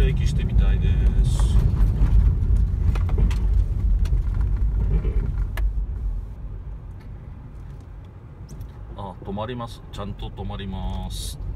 定期してみたいです。止まります。ちゃんと止まります。